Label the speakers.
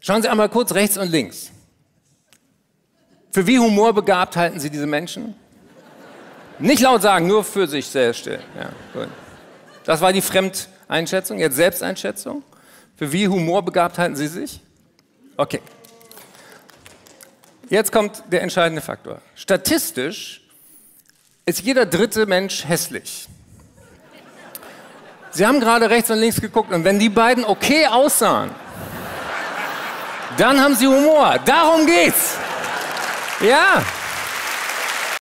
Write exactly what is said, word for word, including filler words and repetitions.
Speaker 1: Schauen Sie einmal kurz rechts und links. Für wie humorbegabt halten Sie diese Menschen? Nicht laut sagen, nur für sich sehr still. Ja, gut. Das war die Fremdeinschätzung, jetzt Selbsteinschätzung. Für wie humorbegabt halten Sie sich? Okay. Jetzt kommt der entscheidende Faktor. Statistisch ist jeder dritte Mensch hässlich. Sie haben gerade rechts und links geguckt und wenn die beiden okay aussahen, dann haben sie Humor. Darum geht's. Ja.